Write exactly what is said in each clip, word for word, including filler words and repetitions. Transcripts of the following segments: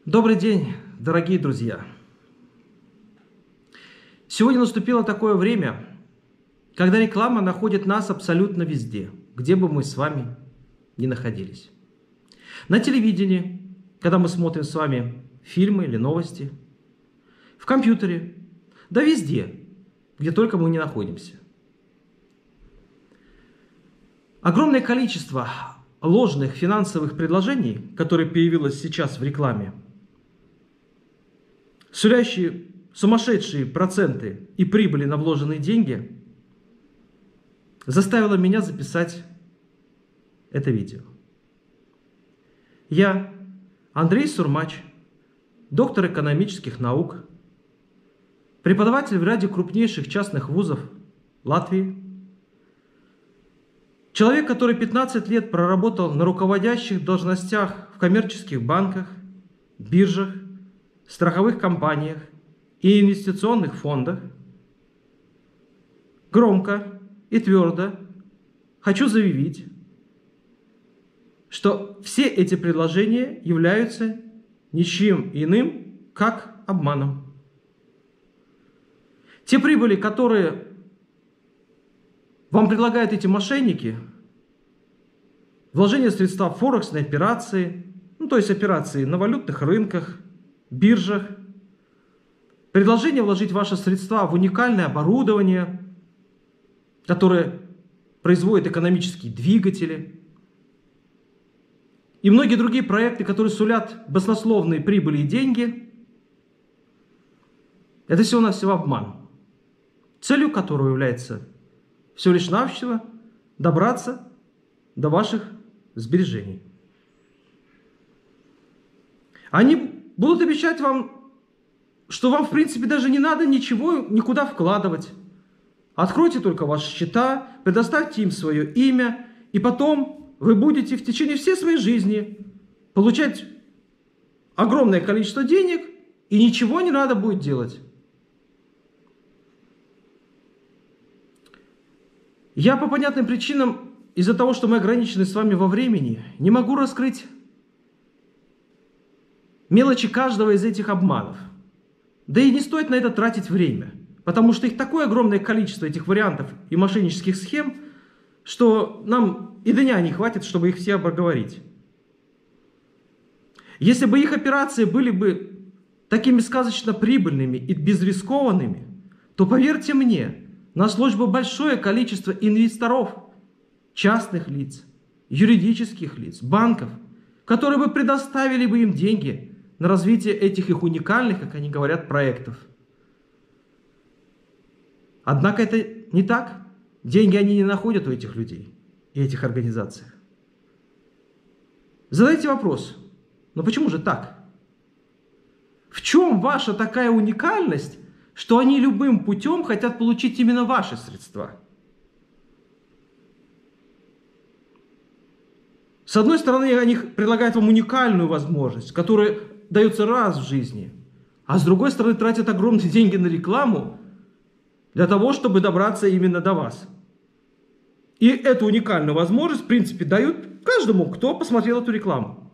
Добрый день, дорогие друзья! Сегодня наступило такое время, когда реклама находит нас абсолютно везде, где бы мы с вами ни находились. На телевидении, когда мы смотрим с вами фильмы или новости, в компьютере, да везде, где только мы не находимся. Огромное количество ложных финансовых предложений, которые появилось сейчас в рекламе, сулящие сумасшедшие проценты и прибыли на вложенные деньги, заставило меня записать это видео. Я, Андрей Сурмач, доктор экономических наук, преподаватель в ряде крупнейших частных вузов Латвии, человек, который пятнадцать лет проработал на руководящих должностях в коммерческих банках, биржах, страховых компаниях и инвестиционных фондах, громко и твердо хочу заявить, что все эти предложения являются ничем иным, как обманом. Те прибыли, которые вам предлагают эти мошенники, вложение средств в форексные операции, ну, то есть операции на валютных рынках, биржах, предложение вложить ваши средства в уникальное оборудование, которое производит экономические двигатели, и многие другие проекты, которые сулят баснословные прибыли и деньги, это всего-навсего обман, целью которого является всего лишь навсего добраться до ваших сбережений. Они будут обещать вам, что вам, в принципе, даже не надо ничего никуда вкладывать. Откройте только ваши счета, предоставьте им свое имя, и потом вы будете в течение всей своей жизни получать огромное количество денег, и ничего не надо будет делать. Я по понятным причинам, из-за того, что мы ограничены с вами во времени, не могу раскрыть мелочи каждого из этих обманов. Да и не стоит на это тратить время, потому что их такое огромное количество, этих вариантов и мошеннических схем, что нам и дня не хватит, чтобы их все проговорить. Если бы их операции были бы такими сказочно прибыльными и безрискованными, то, поверьте мне, нашлось бы большое количество инвесторов, частных лиц, юридических лиц, банков, которые бы предоставили бы им деньги на развитие этих их уникальных, как они говорят, проектов. Однако это не так. Деньги они не находят у этих людей и этих организаций. Задайте вопрос, но почему же так? В чем ваша такая уникальность, что они любым путем хотят получить именно ваши средства? С одной стороны, они предлагают вам уникальную возможность, которая дается раз в жизни, а с другой стороны, тратят огромные деньги на рекламу для того, чтобы добраться именно до вас. И эту уникальную возможность, в принципе, дают каждому, кто посмотрел эту рекламу.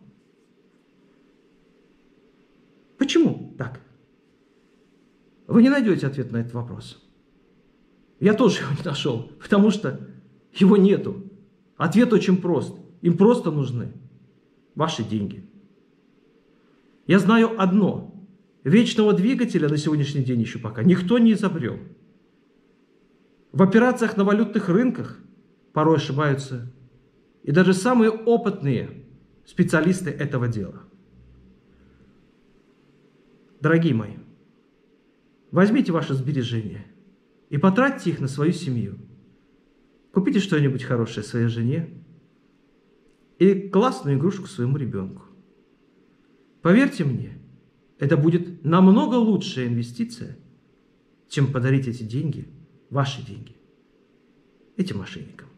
Почему так? Вы не найдете ответ на этот вопрос. Я тоже его не нашел, потому что его нету. Ответ очень прост. Им просто нужны ваши деньги. Я знаю одно. Вечного двигателя на сегодняшний день еще пока никто не изобрел. В операциях на валютных рынках порой ошибаются и даже самые опытные специалисты этого дела. Дорогие мои, возьмите ваши сбережения и потратьте их на свою семью. Купите что-нибудь хорошее своей жене и классную игрушку своему ребенку. Поверьте мне, это будет намного лучшая инвестиция, чем подарить эти деньги, ваши деньги, этим мошенникам.